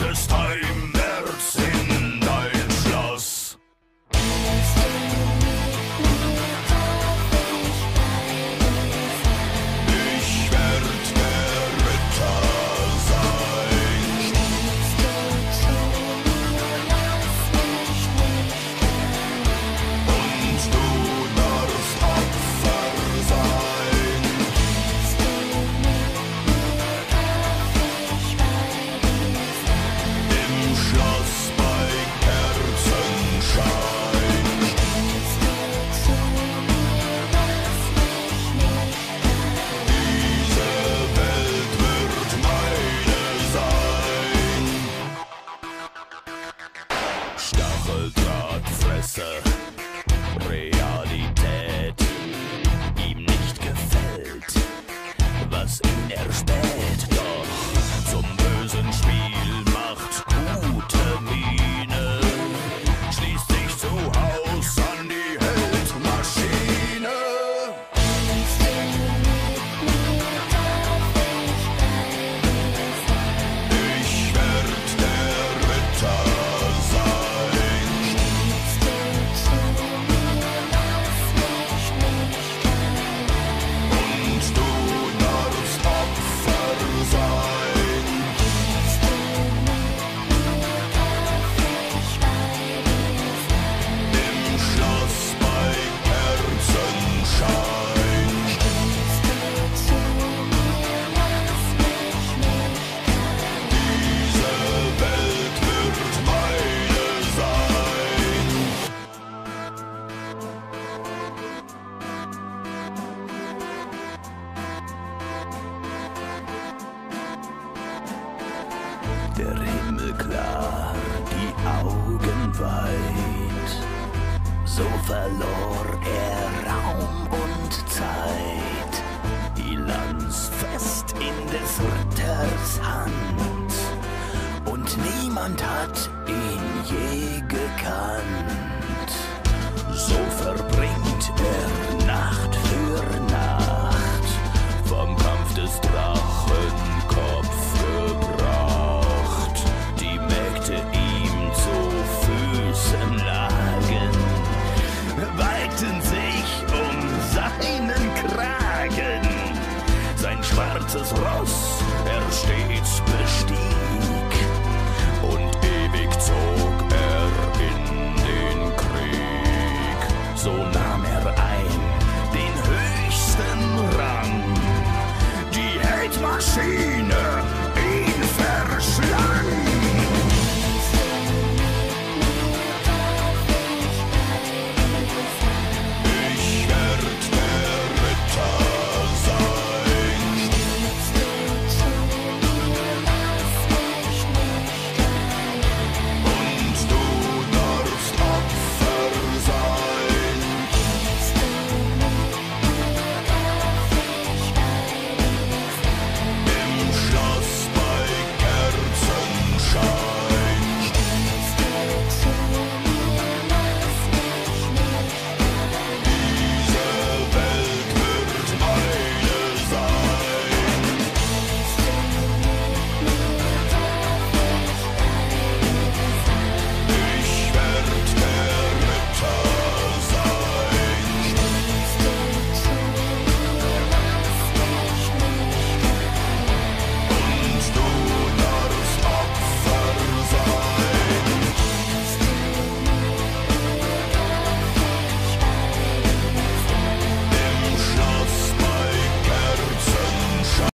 solltest heimwärts in dein Schloss. Ich werd der Ritter sein. Und du darfst Opfer sein. Im Schloss bei Kerzenschein. Diese Welt wird meine sein. Stacheldrahtfresser, Realität, ihm nicht gefällt, was ihn erspäht. Doch zum bösen Spiel macht gute Miene, schließt sich zu Haus an die Heldmaschine. Ich werd der Ritter sein. Und du darfst Opfer sein. Im Schloss bei Kerzenschein. Diese Welt wird meine sein. Der Himmel klar, die Augen weit, so verlor er Raum und Zeit, die Lanz fest in des Ritters Hand, und niemand hat